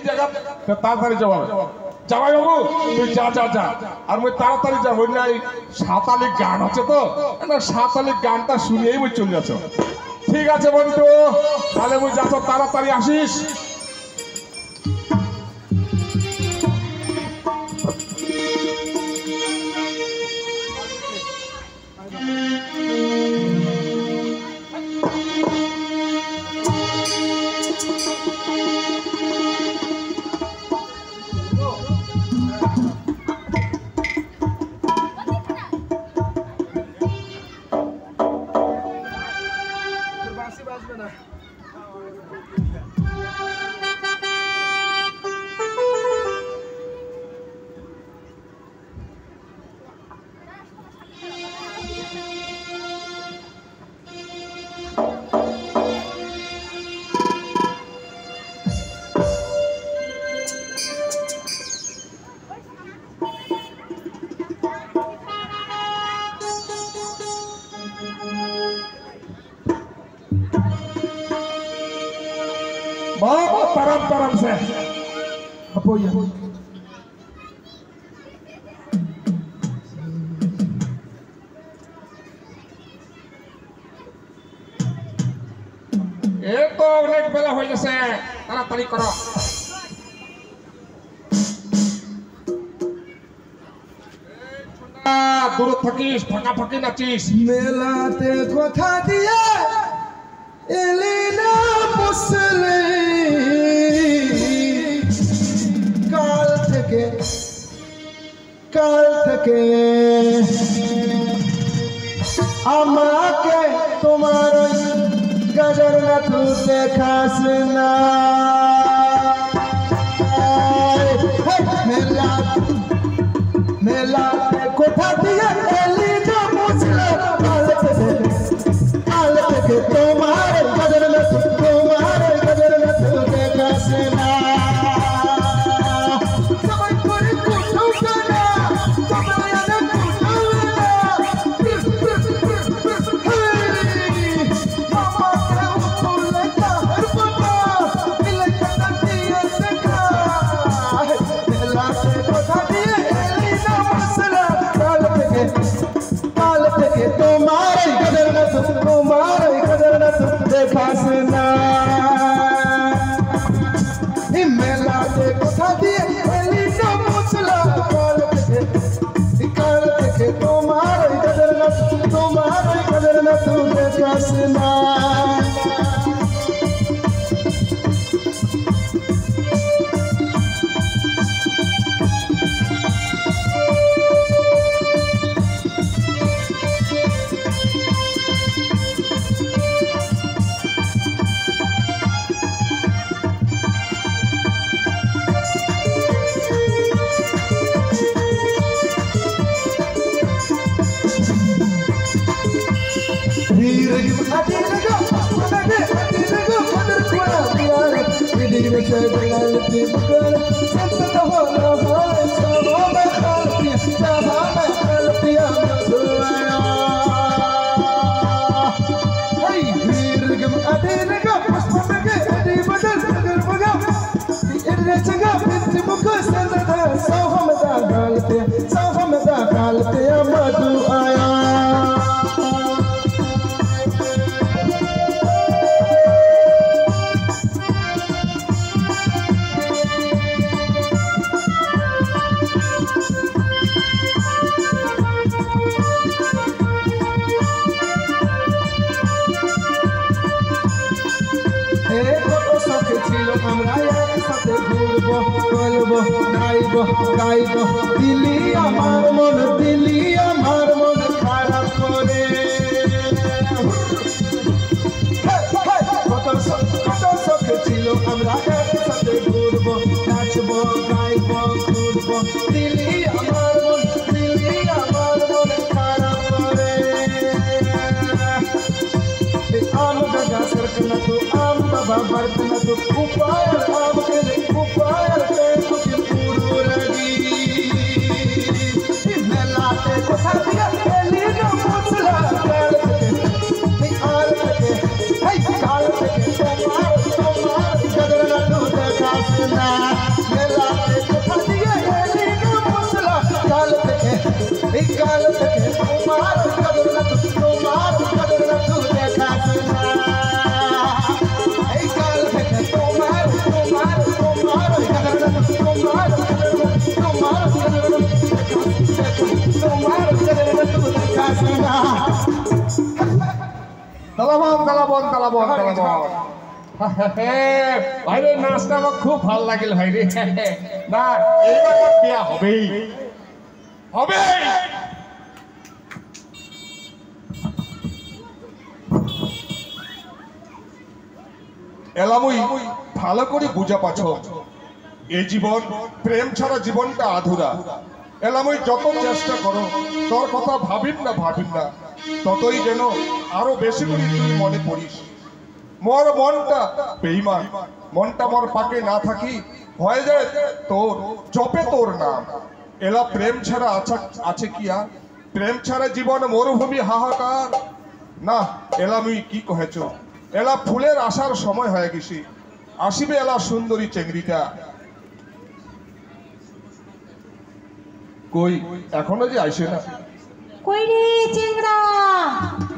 জায়গা তাড়াতাড়ি যাওয়া জামাই বাবু তুই যা যা যা আর মই তাড়াতাড়ি যাবো না সাঁতালি গান আছে তো না সাঁতালি গানটা শুনিয়েই মই চলে যাচ্ছ ঠিক আছে বন্ধু তাহলে মই যাচ্ছ তাড়াতাড়ি আসিস बाबा तरम तरम से अपो ये तो अनेक बेला हो जैसे ताड़ाताड़ी करो दूर थकिस फाका फाकी नाचिस मेलाते কথা দিয়ে এলিনা বসলে কাল থেকে আমাকে তোমার গজর না তু দেখাস না মেলাতে কথা দিয়ে এলিনা বসলে काल থেকে তোমার গজর না তু দেখাস না देखासना मेलाते কথা দিয়ে এলিনা মুছলা काल থেকে তোমার কদর না তু দেখাসনা मधु आया গাইব দিলি আমার মন খারাপ করে কত শখ ছিল আমরা একসাথে ঘুরবো নাচবো গাইব ঘুরবো দিলি আমার মন খারাপ করে আম দাদা सरकना तो आम बाबा बरतना तो उपाय आम के उपाय কথা দিয়ে এলিনা মুছলা কাল থেকে তোমার গজর না তু দেখাস না মেলাতে কোথা দিয়ে এলি গো মশলা কাল থেকে এই কাল থেকে তোমার কদর না তোমার কদর না তু দেখাস না এই কাল থেকে তোমার তোমার তোমার কদর না তোমার তোমার কদর না তোমার কদর না তু দেখাস না তালাবন ভাইরে নাচটা আমার খুব ভালো লাগিল ভাইরে না এইবার আমার বিয়া হবেই হবে এলামুই ভালো করে বুঝা পাছ এই জীবন প্রেম ছাড়া জীবনটা আধুরা এলামুই যত চেষ্টা করো তোর কথা ভাবিন না ততই যেন আরো বেশি করে তুই মনে পড়িস মোর মনটা বেঈমান মনটা মোর পাকে না থাকি হয়ে যায় তোর জপে তোর নাম এলা প্রেম ছাড়া আছে কি আর প্রেম ছাড়া জীবন মরুভূমি হাহাকার না এলামুই কি কহেছ এলা ফুলের আসার সময় হয়ে গেছি আসিবে এলা সুন্দরী চেংড়িটা কই এখনো যে আইসে না কই রে চিংড়া